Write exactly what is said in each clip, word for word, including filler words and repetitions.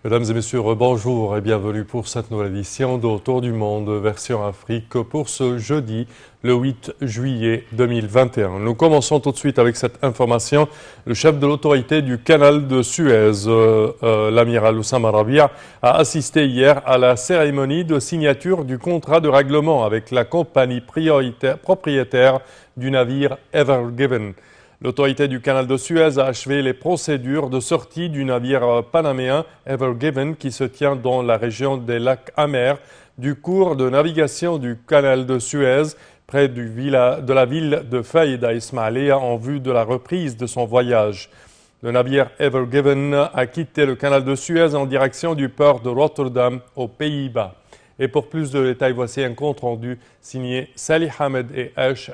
Mesdames et messieurs, bonjour et bienvenue pour cette nouvelle édition d'Autour du Monde, version Afrique, pour ce jeudi, le huit juillet deux mille vingt et un. Nous commençons tout de suite avec cette information. Le chef de l'autorité du canal de Suez, euh, euh, l'amiral Oussama Rabia, a assisté hier à la cérémonie de signature du contrat de règlement avec la compagnie propriétaire du navire Ever Given. L'autorité du canal de Suez a achevé les procédures de sortie du navire panaméen Ever Given qui se tient dans la région des lacs Amers du cours de navigation du canal de Suez près du villa, de la ville de Faïda Ismailia en vue de la reprise de son voyage. Le navire Ever Given a quitté le canal de Suez en direction du port de Rotterdam aux Pays-Bas. Et pour plus de détails, voici un compte rendu signé Salih Hamed et Aïcha.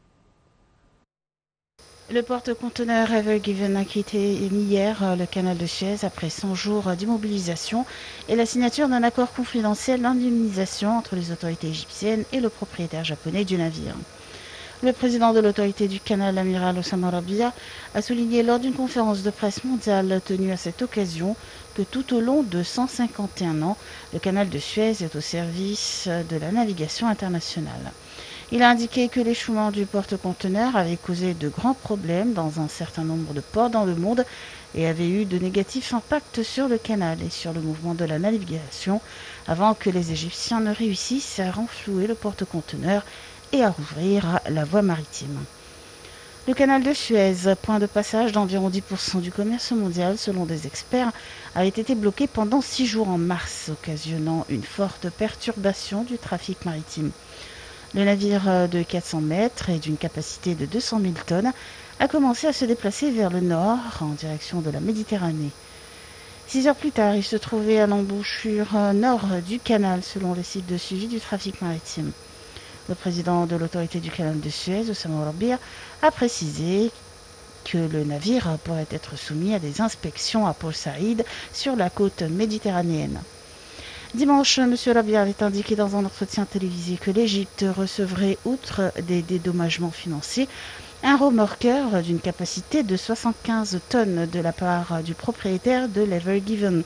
Le porte-conteneur Ever Given a quitté hier le canal de Suez après cent jours d'immobilisation et la signature d'un accord confidentiel d'indemnisation entre les autorités égyptiennes et le propriétaire japonais du navire. Le président de l'autorité du canal, l'amiral Oussama Rabia, a souligné lors d'une conférence de presse mondiale tenue à cette occasion que tout au long de cent cinquante et un ans, le canal de Suez est au service de la navigation internationale. Il a indiqué que l'échouement du porte-conteneur avait causé de grands problèmes dans un certain nombre de ports dans le monde et avait eu de négatifs impacts sur le canal et sur le mouvement de la navigation avant que les Égyptiens ne réussissent à renflouer le porte-conteneur et à rouvrir la voie maritime. Le canal de Suez, point de passage d'environ dix pour cent du commerce mondial selon des experts, avait été bloqué pendant six jours en mars, occasionnant une forte perturbation du trafic maritime. Le navire de quatre cents mètres et d'une capacité de deux cent mille tonnes a commencé à se déplacer vers le nord en direction de la Méditerranée. Six heures plus tard, il se trouvait à l'embouchure nord du canal selon les sites de suivi du trafic maritime. Le président de l'autorité du canal de Suez, Oussama Rabia, a précisé que le navire pourrait être soumis à des inspections à Port Saïd sur la côte méditerranéenne. Dimanche, M. Rabia avait indiqué dans un entretien télévisé que l'Égypte recevrait, outre des dédommagements financiers, un remorqueur d'une capacité de soixante-quinze tonnes de la part du propriétaire de l'Ever Given.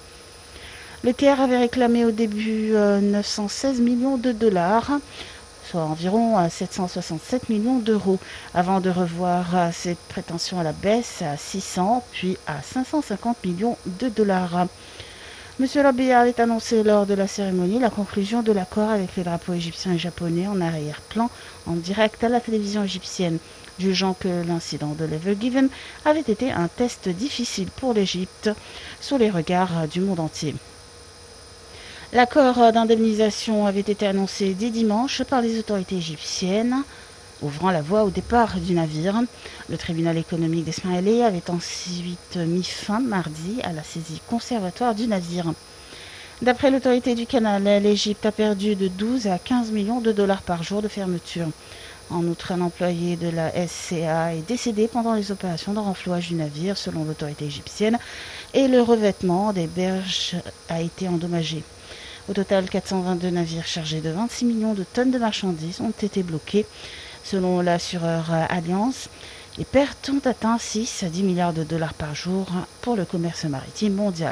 Le Caire avait réclamé au début euh, neuf cent seize millions de dollars, soit environ sept cent soixante-sept millions d'euros, avant de revoir cette prétention à la baisse à six cents puis à cinq cent cinquante millions de dollars. M. Rabia avait annoncé lors de la cérémonie la conclusion de l'accord avec les drapeaux égyptiens et japonais en arrière-plan, en direct à la télévision égyptienne, jugeant que l'incident de l'Ever Given avait été un test difficile pour l'Égypte sous les regards du monde entier. L'accord d'indemnisation avait été annoncé dès dimanche par les autorités égyptiennes, ouvrant la voie au départ du navire. Le tribunal économique d'Ismaïlia avait ensuite mis fin mardi à la saisie conservatoire du navire. D'après l'autorité du canal, l'Égypte a perdu de douze à quinze millions de dollars par jour de fermeture. En outre, un employé de la S C A est décédé pendant les opérations de renflouage du navire, selon l'autorité égyptienne, et le revêtement des berges a été endommagé. Au total, quatre cent vingt-deux navires chargés de vingt-six millions de tonnes de marchandises ont été bloqués. Selon l'assureur Allianz, les pertes ont atteint six à dix milliards de dollars par jour pour le commerce maritime mondial.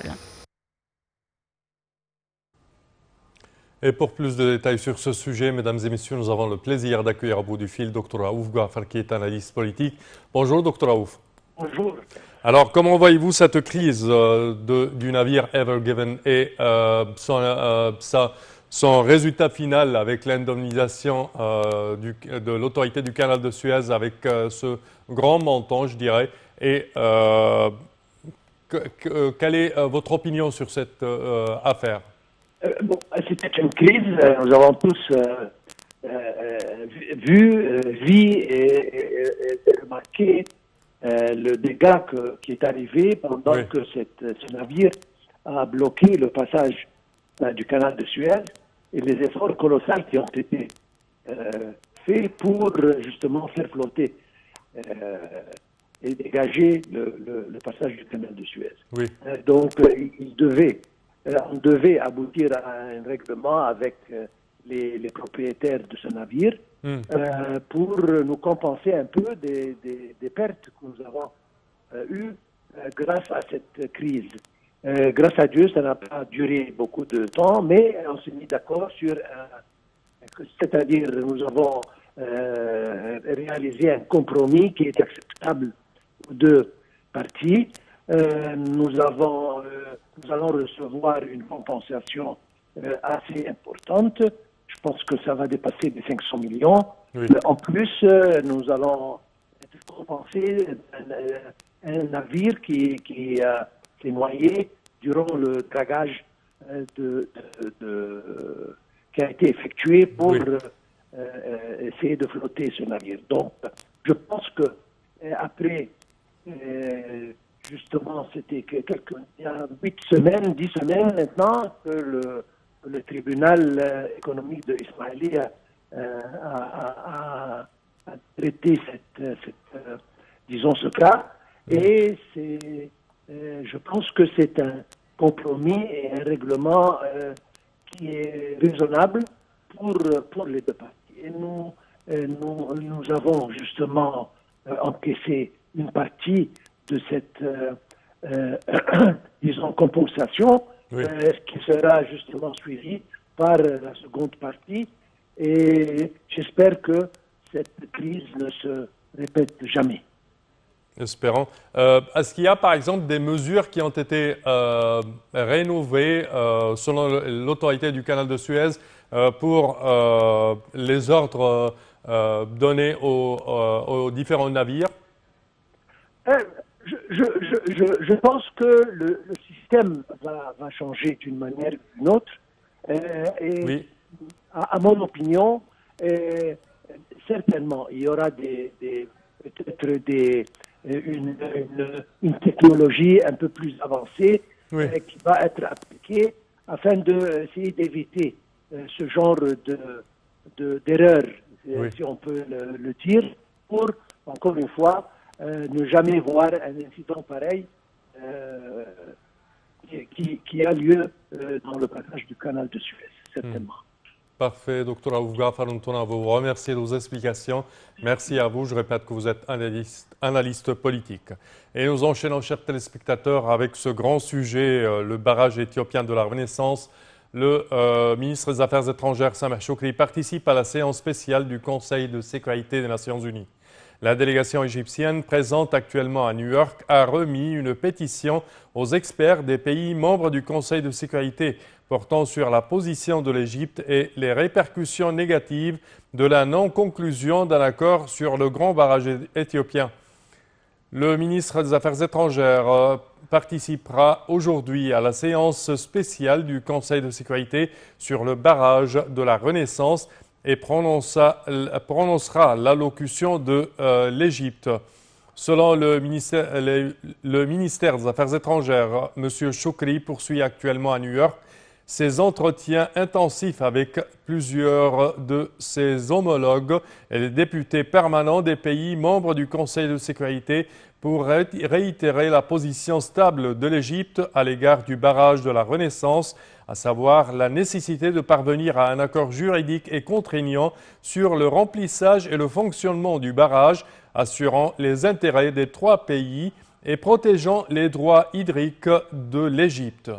Et pour plus de détails sur ce sujet, mesdames et messieurs, nous avons le plaisir d'accueillir à bout du fil Dr Raouf Gouafar, qui est analyste politique. Bonjour Dr Raouf. Bonjour. Alors, comment voyez-vous cette crise euh, de, du navire Ever Given et euh, son, euh, sa, son résultat final avec l'indemnisation euh, de l'autorité du canal de Suez avec euh, ce grand montant, je dirais, et euh, que, que, quelle est euh, votre opinion sur cette euh, affaire? Euh, bon, c'était une crise, nous avons tous euh, euh, vu, euh, vu et, et, et remarqué euh, le dégât que, qui est arrivé pendant oui. que cette, ce navire a bloqué le passage euh, du canal de Suez et les efforts colossaux qui ont été euh, faits pour justement faire flotter euh, et dégager le, le, le passage du canal de Suez. Oui. Euh, donc, euh, il devait on devait aboutir à un règlement avec les, les propriétaires de ce navire mm. euh, pour nous compenser un peu des, des, des pertes que nous avons euh, eues euh, grâce à cette crise. Euh, grâce à Dieu, ça n'a pas duré beaucoup de temps, mais on s'est mis d'accord sur, un, c'est-à-dire nous avons euh, réalisé un compromis qui est acceptable aux deux parties. Euh, nous, avons, euh, nous allons recevoir une compensation euh, assez importante. Je pense que ça va dépasser les cinq cents millions. Oui. En plus, euh, nous allons être compensés un, un navire qui, qui euh, s'est noyé durant le dragage euh, de, de, de, qui a été effectué pour oui. euh, euh, essayer de flotter ce navire. Donc, je pense que euh, après, euh, justement, c'était quelques, il y a huit semaines, dix semaines maintenant que le, le tribunal euh, économique de Ismaïli a, euh, a, a, a traité cette, cette euh, disons ce cas, et c'est Euh, je pense que c'est un compromis et un règlement euh, qui est raisonnable pour, pour les deux parties. Et nous, euh, nous, nous avons justement euh, encaissé une partie de cette, euh, euh, disons, compensation, oui. euh, qui sera justement suivie par la seconde partie. Et j'espère que cette crise ne se répète jamais. Espérons. Euh, Est-ce qu'il y a par exemple des mesures qui ont été euh, rénovées euh, selon l'autorité du canal de Suez euh, pour euh, les ordres euh, donnés aux, euh, aux différents navires? euh, je, je, je, je pense que le, le système va, va changer d'une manière ou d'une autre. Euh, et oui. à, à mon opinion, euh, certainement, il y aura des, des, peut-être des... Une, une, une technologie un peu plus avancée oui. euh, qui va être appliquée afin d'essayer de, d'éviter euh, ce genre de, de, d'erreur, oui. si on peut le, le dire, pour, encore une fois, euh, ne jamais voir un incident pareil euh, qui, qui a lieu euh, dans le passage du canal de Suez, certainement. Hmm. Parfait, docteur Aouga Farountona, vous remercier de vos explications. Merci à vous. Je répète que vous êtes analyste, analyste politique. Et nous enchaînons, chers téléspectateurs, avec ce grand sujet, euh, le barrage éthiopien de la Renaissance. Le euh, ministre des Affaires étrangères, Sameh Shoukry, participe à la séance spéciale du Conseil de sécurité des Nations Unies. La délégation égyptienne, présente actuellement à New York, a remis une pétition aux experts des pays membres du Conseil de sécurité portant sur la position de l'Égypte et les répercussions négatives de la non-conclusion d'un accord sur le grand barrage éthiopien. Le ministre des Affaires étrangères participera aujourd'hui à la séance spéciale du Conseil de sécurité sur le barrage de la Renaissance et prononcera, prononcera l'allocution de euh, l'Égypte. Selon le ministère, le, le ministère des Affaires étrangères, M. Shoukry poursuit actuellement à New York ses entretiens intensifs avec plusieurs de ses homologues et les députés permanents des pays membres du Conseil de sécurité pour réitérer la position stable de l'Égypte à l'égard du barrage de la Renaissance, à savoir la nécessité de parvenir à un accord juridique et contraignant sur le remplissage et le fonctionnement du barrage, assurant les intérêts des trois pays et protégeant les droits hydriques de l'Égypte.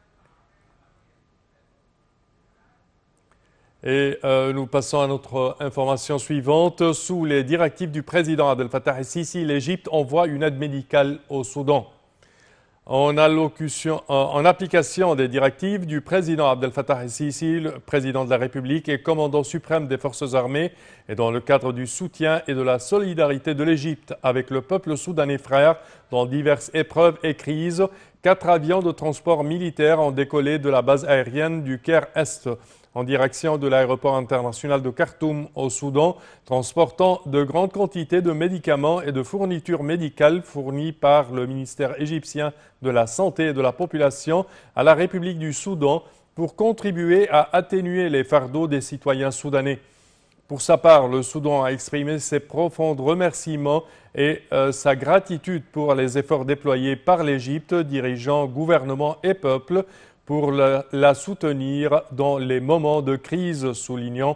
Et euh, nous passons à notre information suivante. Sous les directives du président Abdel Fattah el-Sisi, l'Égypte envoie une aide médicale au Soudan. En, allocution, en, en application des directives du président Abdel Fattah el-Sisi, le président de la République et commandant suprême des forces armées, et dans le cadre du soutien et de la solidarité de l'Égypte avec le peuple soudanais frère dans diverses épreuves et crises, quatre avions de transport militaire ont décollé de la base aérienne du Caire-Est en direction de l'aéroport international de Khartoum au Soudan, transportant de grandes quantités de médicaments et de fournitures médicales fournies par le ministère égyptien de la Santé et de la Population à la République du Soudan pour contribuer à atténuer les fardeaux des citoyens soudanais. Pour sa part, le Soudan a exprimé ses profonds remerciements et euh, sa gratitude pour les efforts déployés par l'Égypte, dirigeants, gouvernement et peuple, pour la, la soutenir dans les moments de crise, soulignant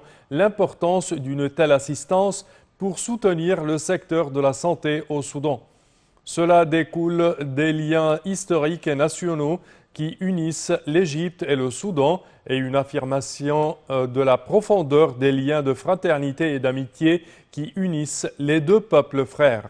l'importance d'une telle assistance pour soutenir le secteur de la santé au Soudan. Cela découle des liens historiques et nationaux qui unissent l'Égypte et le Soudan et une affirmation de la profondeur des liens de fraternité et d'amitié qui unissent les deux peuples frères.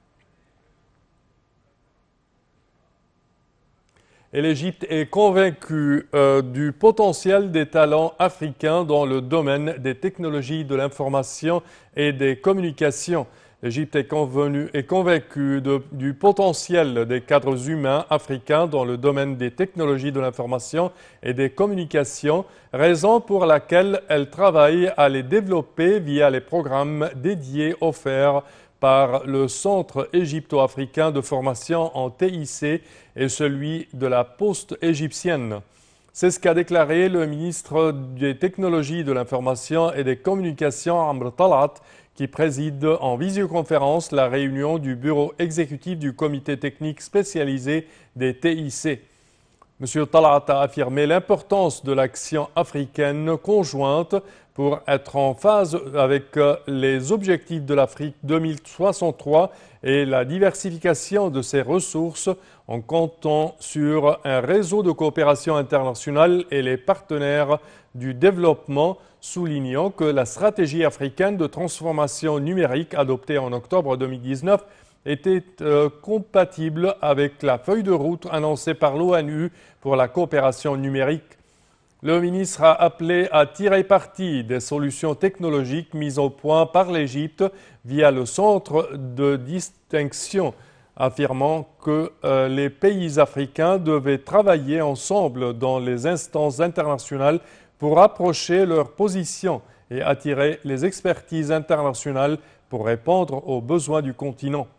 Et l'Égypte est convaincue euh, du potentiel des talents africains dans le domaine des technologies de l'information et des communications. L'Égypte est, est convaincue de, du potentiel des cadres humains africains dans le domaine des technologies de l'information et des communications, raison pour laquelle elle travaille à les développer via les programmes dédiés offerts par le Centre égypto-africain de formation en T I C et celui de la Poste égyptienne. C'est ce qu'a déclaré le ministre des Technologies de l'Information et des Communications, Amr Talat, qui préside en visioconférence la réunion du bureau exécutif du comité technique spécialisé des T I C. M. Talat a affirmé l'importance de l'action africaine conjointe pour être en phase avec les objectifs de l'Afrique deux mille soixante-trois et la diversification de ses ressources en comptant sur un réseau de coopération internationale et les partenaires du développement, soulignant que la stratégie africaine de transformation numérique adoptée en octobre deux mille dix-neuf était euh, compatible avec la feuille de route annoncée par l'ONU pour la coopération numérique. Le ministre a appelé à tirer parti des solutions technologiques mises au point par l'Égypte via le centre de distinction, affirmant que euh, les pays africains devaient travailler ensemble dans les instances internationales pour approcher leurs positions et attirer les expertises internationales pour répondre aux besoins du continent.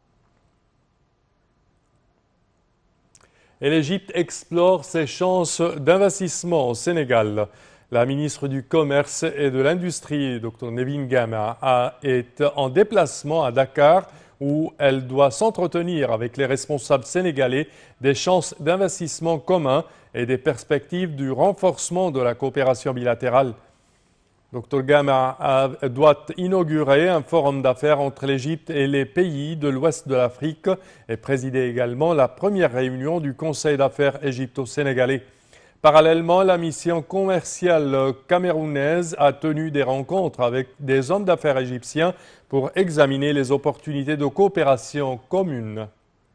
Et l'Égypte explore ses chances d'investissement au Sénégal. La ministre du Commerce et de l'Industrie, Dr Nevin Gama, est en déplacement à Dakar où elle doit s'entretenir avec les responsables sénégalais des chances d'investissement commun et des perspectives du renforcement de la coopération bilatérale. Dr Gama a, doit inaugurer un forum d'affaires entre l'Égypte et les pays de l'ouest de l'Afrique et présider également la première réunion du Conseil d'affaires égypto-sénégalais. Parallèlement, la mission commerciale camerounaise a tenu des rencontres avec des hommes d'affaires égyptiens pour examiner les opportunités de coopération communes.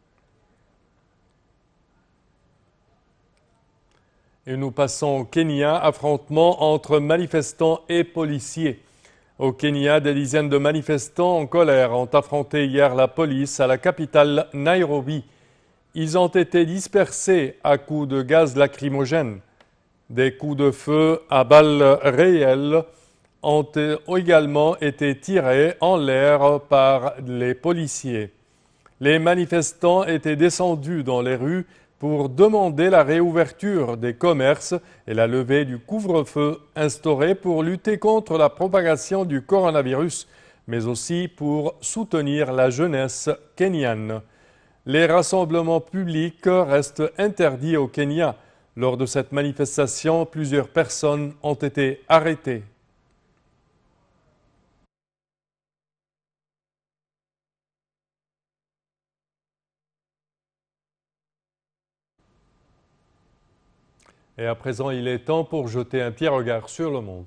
Et nous passons au Kenya, affrontement entre manifestants et policiers. Au Kenya, des dizaines de manifestants en colère ont affronté hier la police à la capitale Nairobi. Ils ont été dispersés à coups de gaz lacrymogène. Des coups de feu à balles réelles ont également été tirés en l'air par les policiers. Les manifestants étaient descendus dans les rues pour demander la réouverture des commerces et la levée du couvre-feu instauré pour lutter contre la propagation du coronavirus, mais aussi pour soutenir la jeunesse kenyane. Les rassemblements publics restent interdits au Kenya. Lors de cette manifestation, plusieurs personnes ont été arrêtées. Et à présent, il est temps pour jeter un petit regard sur le monde.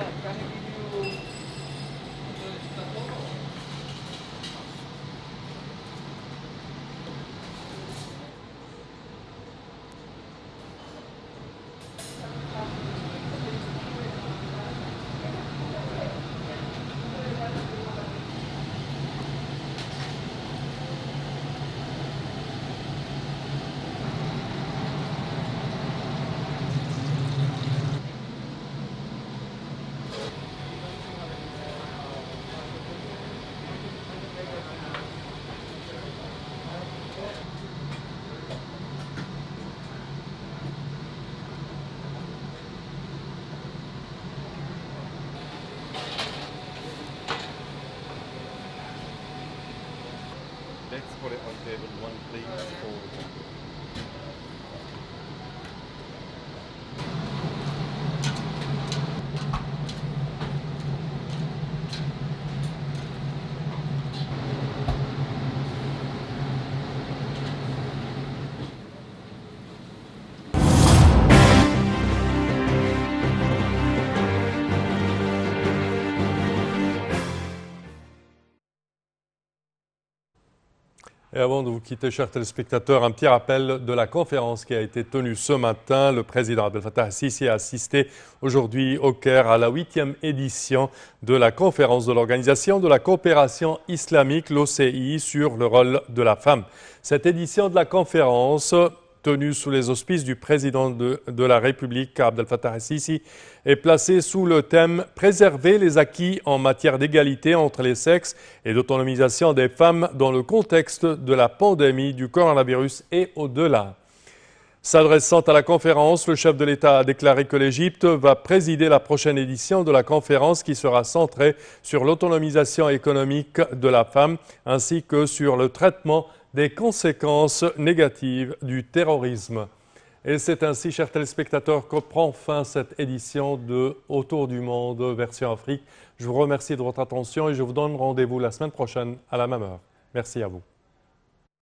Let's put it on table one, please. Forward. Et avant de vous quitter, chers téléspectateurs, un petit rappel de la conférence qui a été tenue ce matin. Le président Abdel Fattah el-Sisi a assisté aujourd'hui au Caire à la huitième édition de la conférence de l'Organisation de la coopération islamique, l'O C I, sur le rôle de la femme. Cette édition de la conférence, tenue sous les auspices du président de, de la République, Abdel Fattah el-Sisi, est placée sous le thème « Préserver les acquis en matière d'égalité entre les sexes et d'autonomisation des femmes dans le contexte de la pandémie du coronavirus et au-delà ». S'adressant à la conférence, le chef de l'État a déclaré que l'Égypte va présider la prochaine édition de la conférence qui sera centrée sur l'autonomisation économique de la femme ainsi que sur le traitement des conséquences négatives du terrorisme. Et c'est ainsi, chers téléspectateurs, que prend fin cette édition de Autour du monde version Afrique. Je vous remercie de votre attention et je vous donne rendez-vous la semaine prochaine à la même heure. Merci à vous.